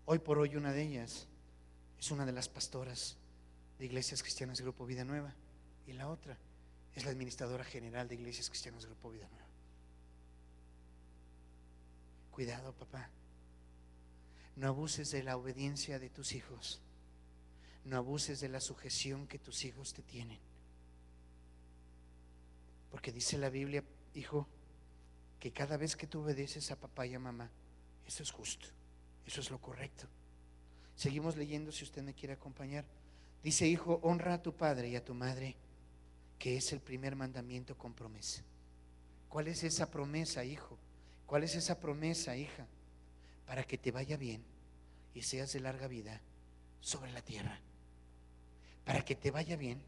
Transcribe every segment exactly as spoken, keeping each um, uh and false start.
Hoy por hoy una de ellas es una de las pastoras de Iglesias Cristianas Grupo Vida Nueva, y la otra es la administradora general de Iglesias Cristianas Grupo Vida Nueva. Cuidado, papá. No abuses de la obediencia de tus hijos. No abuses de la sujeción que tus hijos te tienen. Porque dice la Biblia, hijo, que cada vez que tú obedeces a papá y a mamá, eso es justo, eso es lo correcto. Seguimos leyendo si usted me quiere acompañar. Dice, hijo, honra a tu padre y a tu madre, que es el primer mandamiento con promesa. ¿Cuál es esa promesa, hijo? ¿Cuál es esa promesa, hija? Para que te vaya bien y seas de larga vida sobre la tierra. Para que te vaya bien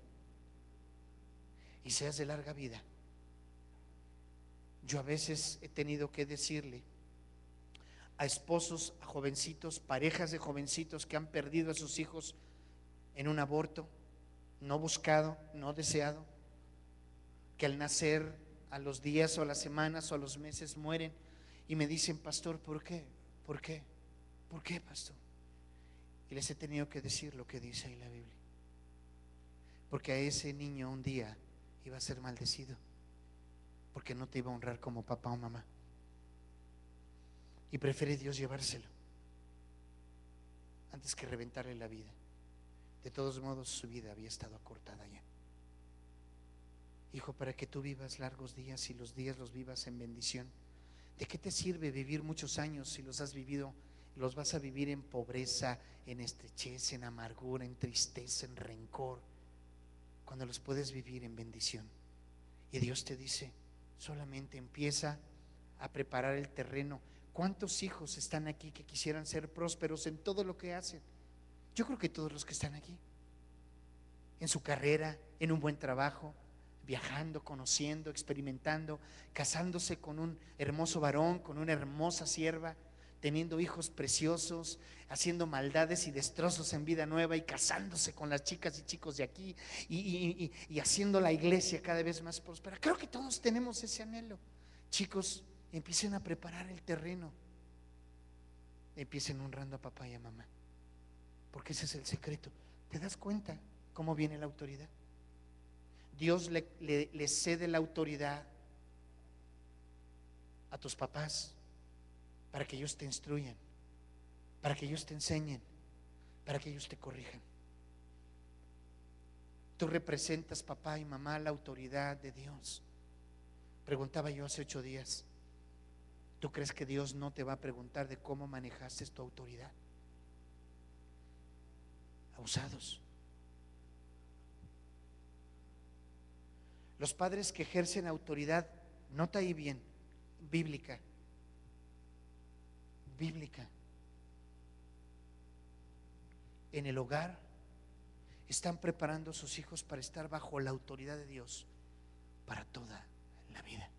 y seas de larga vida. Yo a veces he tenido que decirle a esposos, a jovencitos, parejas de jovencitos que han perdido a sus hijos en un aborto no buscado, no deseado, que al nacer a los días o a las semanas o a los meses mueren, y me dicen, pastor, ¿por qué? ¿Por qué? ¿Por qué, pastor? Y les he tenido que decir lo que dice ahí la Biblia, porque a ese niño un día iba a ser maldecido, porque no te iba a honrar como papá o mamá, y prefiere Dios llevárselo antes que reventarle la vida. De todos modos, su vida había estado acortada ya. Hijo, para que tú vivas largos días y los días los vivas en bendición. ¿De qué te sirve vivir muchos años si los has vivido, los vas a vivir en pobreza, en estrechez, en amargura, en tristeza, en rencor, cuando los puedes vivir en bendición? Y Dios te dice, solamente empieza a preparar el terreno. ¿Cuántos hijos están aquí que quisieran ser prósperos en todo lo que hacen? Yo creo que todos los que están aquí, en su carrera, en un buen trabajo, viajando, conociendo, experimentando, casándose con un hermoso varón, con una hermosa sierva, teniendo hijos preciosos, haciendo maldades y destrozos en Vida Nueva, y casándose con las chicas y chicos de aquí, y, y, y, y haciendo la iglesia cada vez más próspera. Creo que todos tenemos ese anhelo. Chicos, empiecen a preparar el terreno, empiecen honrando a papá y a mamá, porque ese es el secreto. ¿Te das cuenta cómo viene la autoridad? Dios le, le, le cede la autoridad a tus papás para que ellos te instruyan, para que ellos te enseñen, para que ellos te corrijan. Tú representas, papá y mamá, la autoridad de Dios. Preguntaba yo hace ocho días, ¿tú crees que Dios no te va a preguntar de cómo manejaste tu autoridad? Abusados. Los padres que ejercen autoridad, nota ahí bien, bíblica, bíblica, en el hogar, están preparando a sus hijos para estar bajo la autoridad de Dios para toda la vida.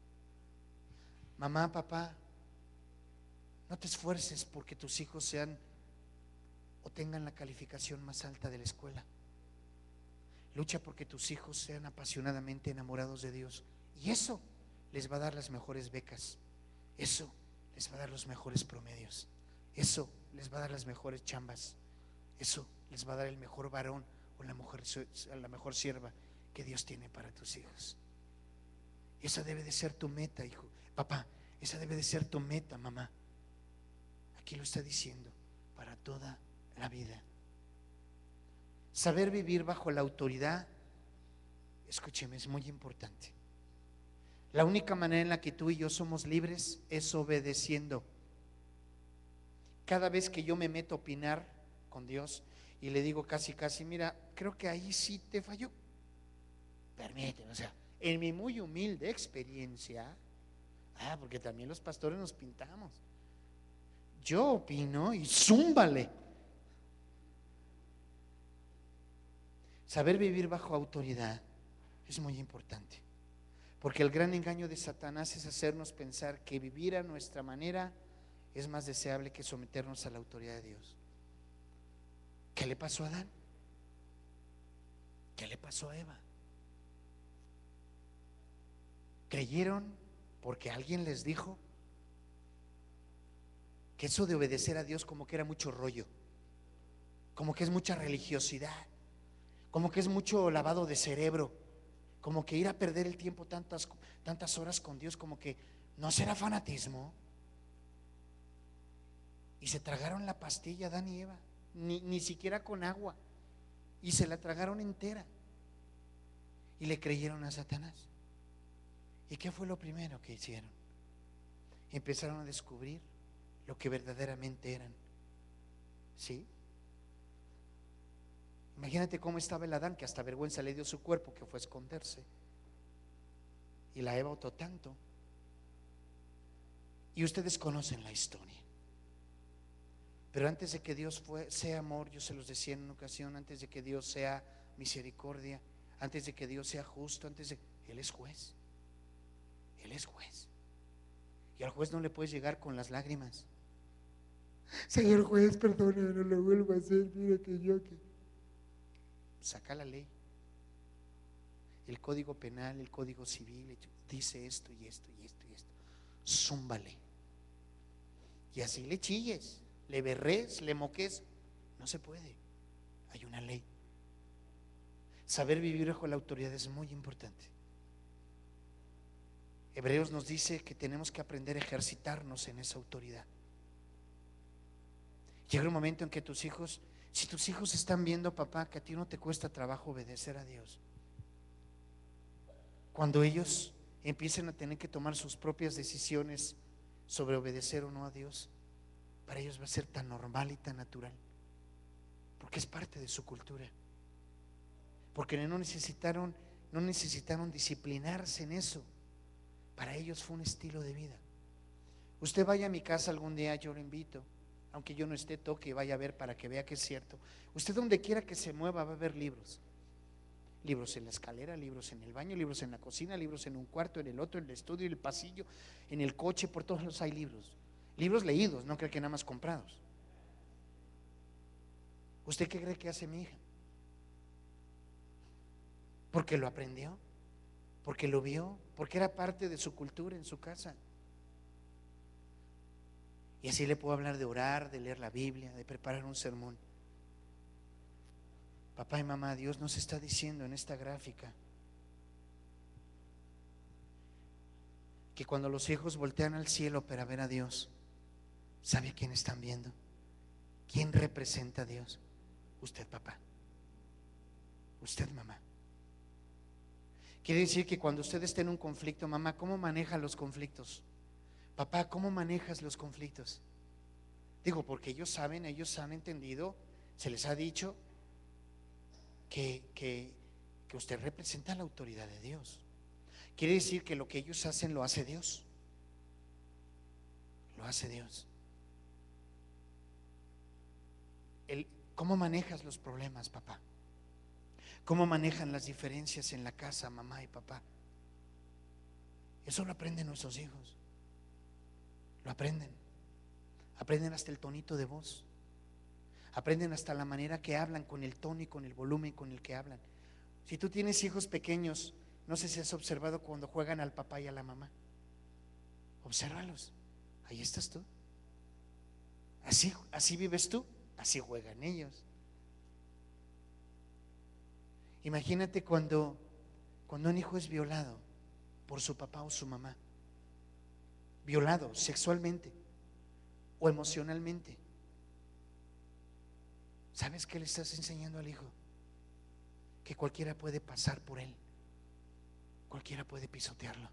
Mamá, papá, no te esfuerces porque tus hijos sean o tengan la calificación más alta de la escuela. Lucha porque tus hijos sean apasionadamente enamorados de Dios, y eso les va a dar las mejores becas, eso les va a dar los mejores promedios, eso les va a dar las mejores chambas, eso les va a dar el mejor varón o la mejor, la mejor sierva que Dios tiene para tus hijos. Esa debe de ser tu meta, hijo. Papá, esa debe de ser tu meta, mamá. Aquí lo está diciendo, para toda la vida. Saber vivir bajo la autoridad, escúcheme, es muy importante. La única manera en la que tú y yo somos libres es obedeciendo. Cada vez que yo me meto a opinar con Dios y le digo casi casi, mira, creo que ahí sí te falló, permíteme, o sea, en mi muy humilde experiencia, ah, porque también los pastores nos pintamos, yo opino y zúmbale. Saber vivir bajo autoridad es muy importante, porque el gran engaño de Satanás es hacernos pensar que vivir a nuestra manera es más deseable que someternos a la autoridad de Dios. ¿Qué le pasó a Adán? ¿Qué le pasó a Eva? ¿Creyeron porque alguien les dijo que eso de obedecer a Dios como que era mucho rollo, como que es mucha religiosidad, como que es mucho lavado de cerebro, como que ir a perder el tiempo tantas, tantas horas con Dios, como que no será fanatismo. Y se tragaron la pastilla Adán y Eva, ni, ni siquiera con agua, y se la tragaron entera y le creyeron a Satanás. ¿Y qué fue lo primero que hicieron? Empezaron a descubrir lo que verdaderamente eran. ¿Sí? Imagínate cómo estaba el Adán, que hasta vergüenza le dio su cuerpo, que fue a esconderse. Y la Eva otro tanto. Y ustedes conocen la historia. Pero antes de que Dios fue, sea amor, yo se los decía en una ocasión, antes de que Dios sea misericordia, antes de que Dios sea justo, antes de Él es juez. Él es juez. Y al juez no le puedes llegar con las lágrimas. Señor juez, perdona, no lo vuelvo a hacer, mira que yo que... Saca la ley. El código penal, el código civil dice esto y esto y esto y esto. Zúmbale. Y así le chilles, le berres, le moques. No se puede. Hay una ley. Saber vivir bajo la autoridad es muy importante. Hebreos nos dice que tenemos que aprender a ejercitarnos en esa autoridad. Llega un momento en que tus hijos, si tus hijos están viendo, papá, que a ti no te cuesta trabajo obedecer a Dios, cuando ellos empiecen a tener que tomar sus propias decisiones sobre obedecer o no a Dios, para ellos va a ser tan normal y tan natural, porque es parte de su cultura, porque no necesitaron, no necesitaron disciplinarse en eso. Para ellos fue un estilo de vida. Usted vaya a mi casa algún día, yo lo invito, aunque yo no esté, toque y vaya a ver para que vea que es cierto. Usted donde quiera que se mueva va a ver libros. Libros en la escalera, libros en el baño, libros en la cocina, libros en un cuarto, en el otro, en el estudio, en el pasillo, en el coche, por todos lados hay libros. Libros leídos, no creo que nada más comprados. ¿Usted qué cree que hace mi hija? Porque lo aprendió, porque lo vio, porque era parte de su cultura en su casa. Y así le puedo hablar de orar, de leer la Biblia, de preparar un sermón. Papá y mamá, Dios nos está diciendo en esta gráfica que cuando los hijos voltean al cielo para ver a Dios, ¿sabe a quién están viendo? ¿Quién representa a Dios? Usted, papá. Usted, mamá. Quiere decir que cuando usted esté en un conflicto, mamá, ¿cómo maneja los conflictos? Papá, ¿cómo manejas los conflictos? Digo, porque ellos saben, ellos han entendido, se les ha dicho que, que, que usted representa la autoridad de Dios. Quiere decir que lo que ellos hacen lo hace Dios. Lo hace Dios. El, ¿Cómo manejas los problemas, papá? ¿Cómo manejan las diferencias en la casa, mamá y papá? Eso lo aprenden nuestros hijos. Lo aprenden. Aprenden hasta el tonito de voz. Aprenden hasta la manera que hablan, con el tono y con el volumen con el que hablan. Si tú tienes hijos pequeños, no sé si has observado cuando juegan al papá y a la mamá. Obsérvalos. Ahí estás tú. Así, así vives tú, así juegan ellos. Imagínate cuando, cuando un hijo es violado por su papá o su mamá. Violado sexualmente o emocionalmente. ¿Sabes qué le estás enseñando al hijo? Que cualquiera puede pasar por él, cualquiera puede pisotearlo.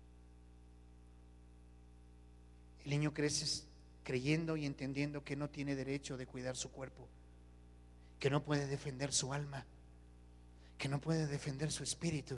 El niño crece creyendo y entendiendo que no tiene derecho de cuidar su cuerpo, que no puede defender su alma, que no puede defender su espíritu.